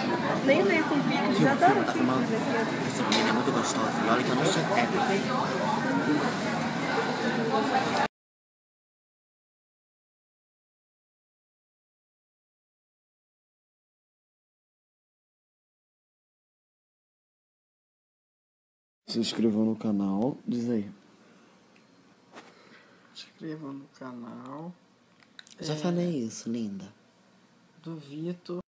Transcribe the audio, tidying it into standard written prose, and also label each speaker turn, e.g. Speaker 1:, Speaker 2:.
Speaker 1: Nem lê com vídeo, já dá
Speaker 2: Tá filmando? Essa menina é muito gostosa. E olha que eu não sou hétero.
Speaker 3: Se inscrevam no canal, diz aí.
Speaker 4: Inscrevam no canal.
Speaker 2: Já falei isso, linda.
Speaker 4: Do Vitor.